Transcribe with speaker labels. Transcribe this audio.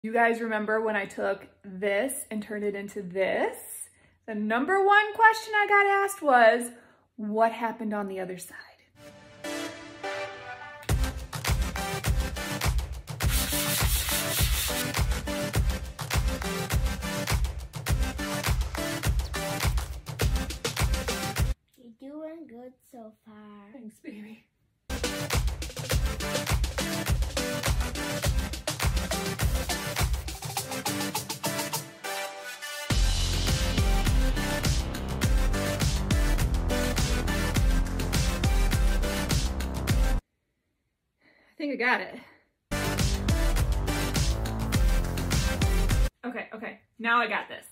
Speaker 1: You guys remember when I took this and turned it into this? The number one question I got asked was, what happened on the other side?
Speaker 2: You're doing good so far.
Speaker 1: Thanks, baby. I think I got it. Okay, now I got this.